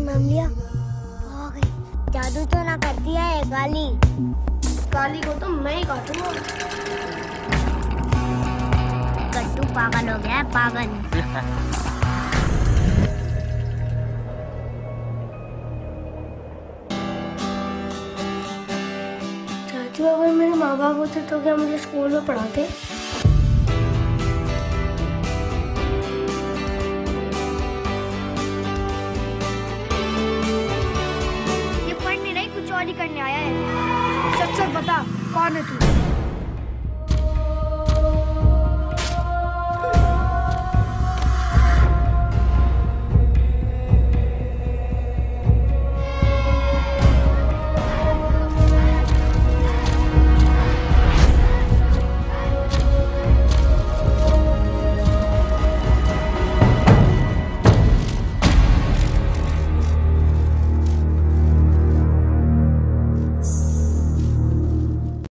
नाम लिया, आ गई। जादू तो ना करती है काली। काली को तो मैं ही काटूंगा। गट्टू पागल हो गया है, पागल। चाचू अगर मेरे माँ बाप होते तो क्या मुझे स्कूल में पढ़ाते? ये पढ़ नहीं रही, कुछ और ही करने आया है। सच सच बता, कौन है तू?